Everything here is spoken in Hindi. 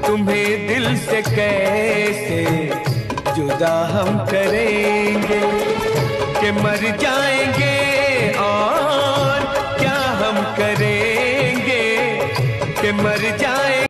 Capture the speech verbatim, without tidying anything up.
तुम्हें दिल से कैसे जुदा हम करेंगे कि मर जाएंगे और क्या हम करेंगे कि मर जाएंगे।